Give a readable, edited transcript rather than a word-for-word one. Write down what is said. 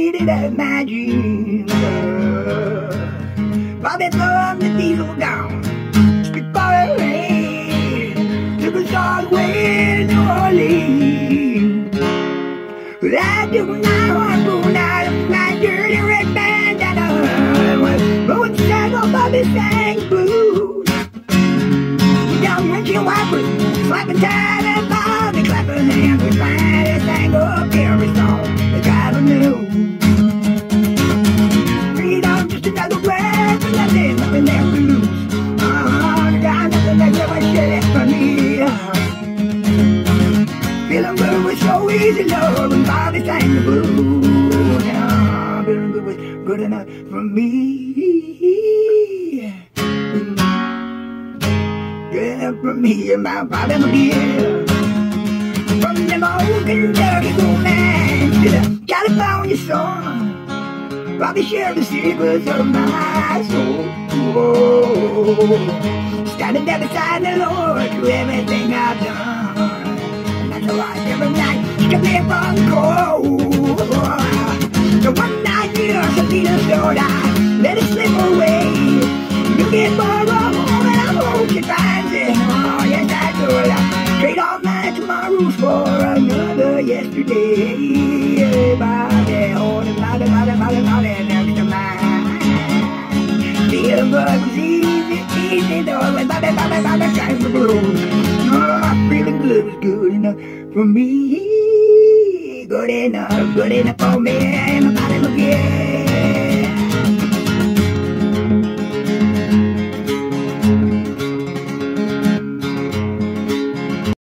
faded out my dreams. Bobby from the diesel down, before it rained, took us all the way to New Orleans. But I took my harpoon out of my dirty red bandana, going saddle, Bobby sang blues. Young wrenching wipers, slapping tight and Bobby clapping hands with mine. They sang up every song that driver knew. Freedom, just another word for nothing, nothing left to lose. Nothing left to share for me. Feeling good was so easy, Lord, when Bobby sang the blues. Feeling good was good enough for me. Good enough for me and my Bobby McGee. From them old Kentucky gold mines to the California sun, Bobby shared the secrets of my soul. Whoa. Standing there beside the Lord through everything I've done. And that's why every night he kept me from the cold. So one night here, some Peter showed I let it slip away. You get more wrong, and I hope she finds it. Oh, yes, I do. Trade all my tomorrows for another yesterday. Bobby, holding Bobby, next to mine. Feeling good was easy, though, when Bobby sang the blues. Oh, feeling good was good enough for me. Good enough for me, and my Bobby McGee.